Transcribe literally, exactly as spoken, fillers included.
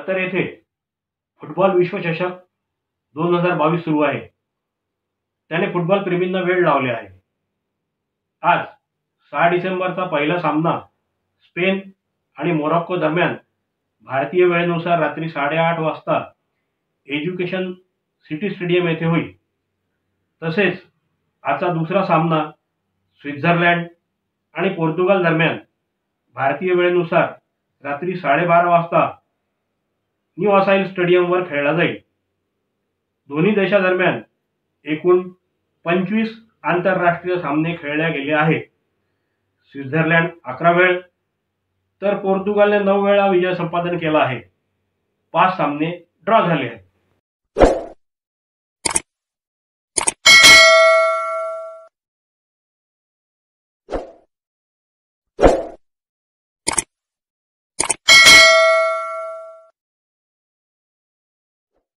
कतर येथे फुटबॉल विश्वचषक दोन हजार बावीस सुरू आहे। त्याने फुटबॉल प्रेमींना वेळ लावले आहे। आज सहा डिसेंबरचा पहिला सामना स्पेन आणि मोरोक्को दरम्यान भारतीय वेळेनुसार रात्री साडेआठ वाजता एज्युकेशन सिटी स्टेडियम येथे होईल। तसेच आजचा दुसरा सामना स्वित्झर्लंड आणि पोर्तुगाल दरम्यान भारतीय वेळेनुसार रात्री साडेबारा वाजता न्यू असाइल स्टेडियमवर खेळला जाईल। दोन्ही देशांदरम्यान एकूण पंचवीस आंतरराष्ट्रीय सामने खेळले गेले आहेत। स्वित्झर्लंड अकरा वेळ तर पोर्तुगालने नऊ वेळा विजय संपादन केला आहे। पाच सामने ड्रॉ झाले आहेत।